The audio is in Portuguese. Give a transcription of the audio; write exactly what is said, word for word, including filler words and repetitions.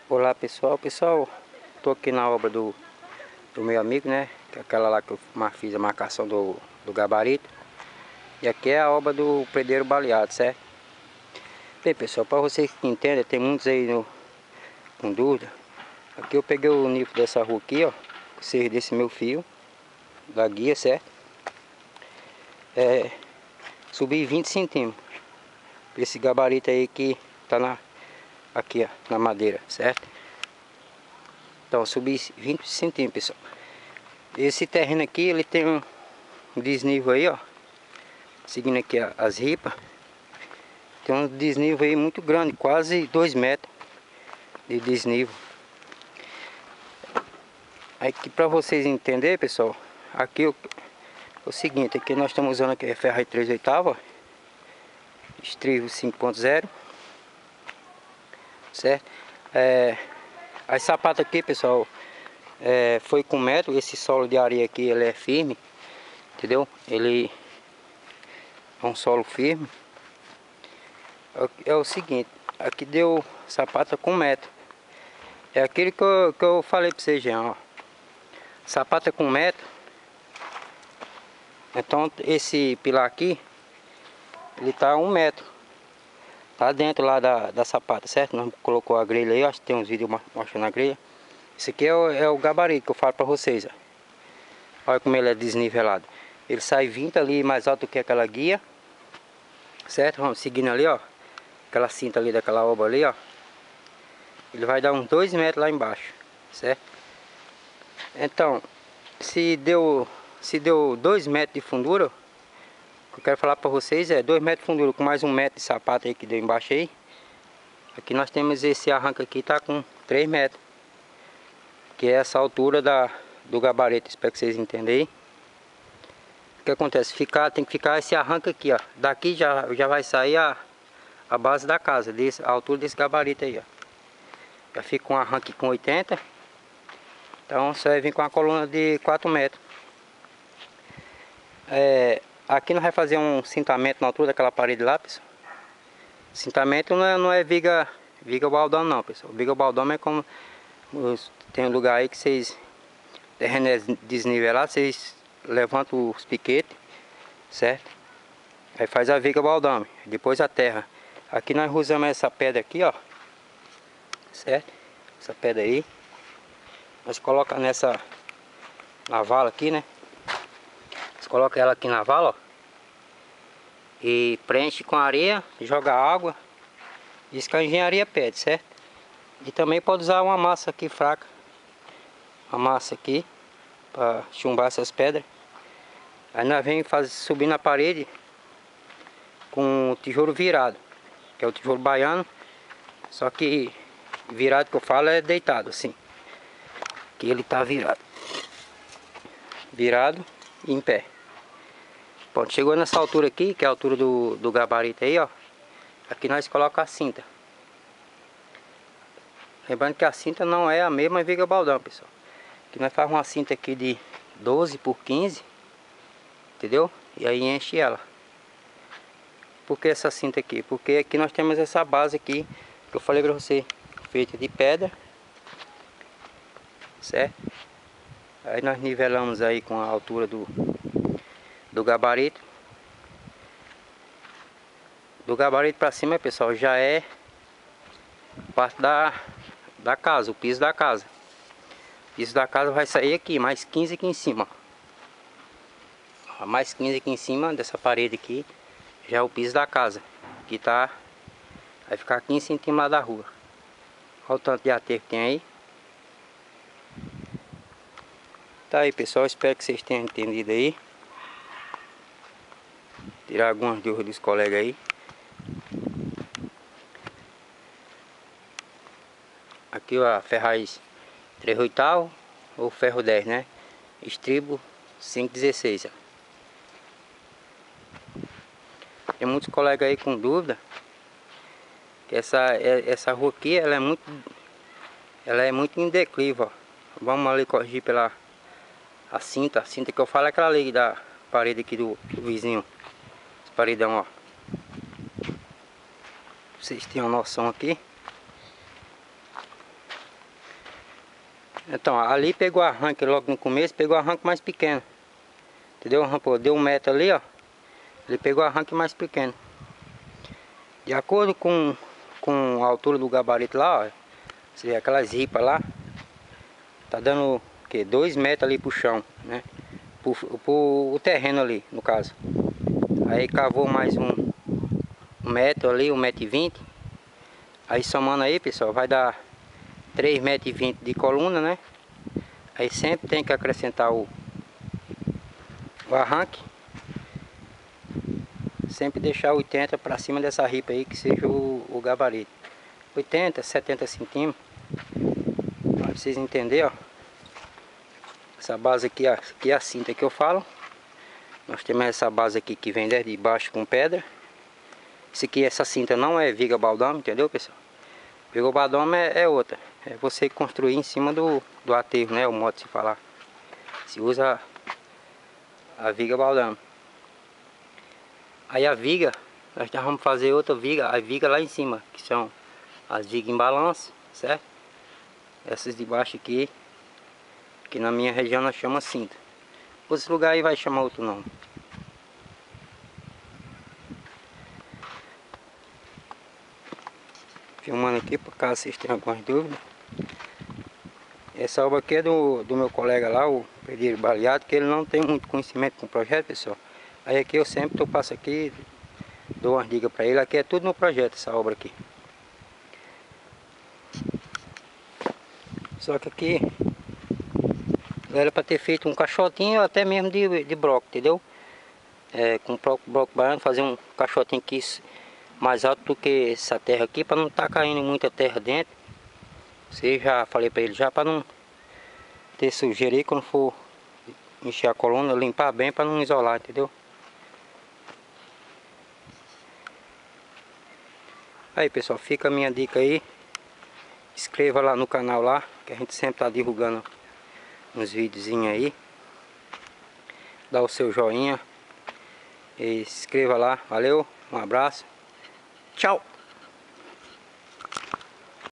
Olá pessoal, pessoal, tô aqui na obra do, do meu amigo, né? Que é aquela lá que eu fiz a marcação do, do gabarito. E aqui é a obra do predeiro baleado, certo? Bem pessoal, para vocês que entendem, tem muitos aí no, com dúvida. Aqui eu peguei o nível dessa rua aqui, ó, seja desse meu fio, da guia, certo? É, subi vinte centímetros. Esse gabarito aí que tá na, aqui ó, na madeira, certo? Então subi vinte centímetros, pessoal. Esse terreno aqui, ele tem um desnível aí, ó. Seguindo aqui as ripas. Tem um desnível aí muito grande, quase dois metros de desnível. Aqui para vocês entenderem, pessoal, aqui o, o seguinte, aqui nós estamos usando aqui a ferro três oitavos, estribo cinco ponto zero, certo? É, as sapatas aqui, pessoal, é, foi com metro. Esse solo de areia aqui, ele é firme, entendeu? Ele é um solo firme. É o seguinte, aqui deu sapata com metro. É aquele que eu, que eu falei para vocês, Jean, ó. Sapata com metro. Então esse pilar aqui, ele tá um metro. Tá dentro lá da, da sapata, certo? Nós colocou a grelha aí, acho que tem uns vídeos mostrando a grelha. Esse aqui é o, é o gabarito que eu falo para vocês, ó. Olha como ele é desnivelado. Ele sai vinte ali mais alto do que aquela guia, certo? Vamos seguindo ali, ó. Aquela cinta ali daquela obra ali, ó. Ele vai dar uns dois metros lá embaixo, certo? Então, se deu se deu dois metros de fundura, o que eu quero falar para vocês é dois metros de fundura com mais um metro de sapato aí que deu embaixo aí. Aqui nós temos esse arranque aqui, tá com três metros, que é essa altura da, do gabarito. Espero que vocês entendam aí. O que acontece? Ficar, tem que ficar esse arranque aqui, ó. Daqui já, já vai sair a, a base da casa, desse, a altura desse gabarito aí, ó. Já fica um arranque com oitenta. Então você vai vir com a coluna de quatro metros. É, aqui nós vamos fazer um cintamento na altura daquela parede lá, pessoal. Cintamento não é, não é viga, viga baldão não, pessoal. Viga baldão é como... Tem um lugar aí que vocês... terreno é desnivelado, vocês levantam os piquetes, certo? Aí faz a viga baldão, depois a terra. Aqui nós usamos essa pedra aqui, ó. Certo? Essa pedra aí. Nós colocamos nessa... na vala aqui, né? Nós colocamos ela aqui na vala, ó. E preenche com areia, joga água. Isso que a engenharia pede, certo? E também pode usar uma massa aqui fraca. Uma massa aqui para chumbar essas pedras. Aí nós vem fazer, subir na parede com o tijolo virado, que é o tijolo baiano. Só que virado que eu falo é deitado assim. Que ele tá virado. Virado e em pé. Pronto, chegou nessa altura aqui, que é a altura do, do gabarito aí, ó. Aqui nós colocamos a cinta. Lembrando que a cinta não é a mesma viga baldão, pessoal. Aqui nós fazemos uma cinta aqui de doze por quinze. Entendeu? E aí enche ela. Por que essa cinta aqui? Porque aqui nós temos essa base aqui, que eu falei pra você, feita de pedra. Certo? Aí nós nivelamos aí com a altura do... do gabarito. Do gabarito para cima, pessoal, já é parte da, da casa, o piso da casa. O piso da casa vai sair aqui, mais quinze aqui em cima. Ó, mais quinze aqui em cima dessa parede aqui, já é o piso da casa. Que tá, vai ficar quinze centímetros lá da rua. Olha o tanto de aterro que tem aí. Tá aí, pessoal, espero que vocês tenham entendido aí. Tirar algumas dúvidas dos colegas aí. Aqui ó, a ferraz três oitavos ou ferro dez, né? Estribo cinco dezesseis. Ó. Tem muitos colegas aí com dúvida. Que essa, essa rua aqui, ela é muito... Ela é muito em declive, ó. Vamos ali corrigir pela... A cinta, a cinta que eu falo é aquela ali da parede aqui do, do vizinho. Esse paredão, ó. Vocês têm uma noção aqui. Então, ali pegou arranque logo no começo, pegou arranque mais pequeno. Entendeu? Rampou, deu um metro ali, ó. Ele pegou arranque mais pequeno. De acordo com, com a altura do gabarito lá, ó. Você vê aquelas ripas lá. Tá dando o que? dois metros ali pro chão, né? Pro, pro o terreno ali, no caso. Aí cavou mais um, um metro ali, um metro e vinte. Aí somando aí, pessoal, vai dar três metros e vinte de coluna, né? Aí sempre tem que acrescentar o, o arranque. Sempre deixar oitenta para cima dessa ripa aí, que seja o, o gabarito. oitenta, setenta centímetros. Para vocês entenderem, ó. Essa base aqui, ó, aqui é a cinta que eu falo. Nós temos essa base aqui que vem desde baixo com pedra. Isso aqui, essa cinta não é viga baldame, entendeu, pessoal? Viga baldame é, é outra. É você construir em cima do, do aterro, né? O modo de se falar. Se usa a viga baldame. Aí a viga, nós já vamos fazer outra viga, a viga lá em cima, que são as vigas em balanço, certo? Essas de baixo aqui, que na minha região nós chamamos cinta. Outros lugares aí vai chamar outro nome. Filmando aqui por caso vocês tenham algumas dúvidas. Essa obra aqui é do, do meu colega lá, o Pedro Baleado, que ele não tem muito conhecimento com o projeto, pessoal. Aí aqui eu sempre eu passo aqui, dou umas dicas para ele. Aqui é tudo no projeto, essa obra aqui. Só que aqui era para ter feito um caixotinho até mesmo de, de broco, entendeu? É, com bloco, bloco baiano, fazer um caixotinho aqui mais alto do que essa terra aqui, para não estar tá caindo muita terra dentro. Você já falei para ele já, para não ter sujeira aí quando for encher a coluna, limpar bem para não isolar, entendeu? Aí, pessoal, fica a minha dica aí. Inscreva lá no canal lá, que a gente sempre tá divulgando uns videozinhos aí. Dá o seu joinha e se inscreva lá. Valeu, um abraço. Tchau!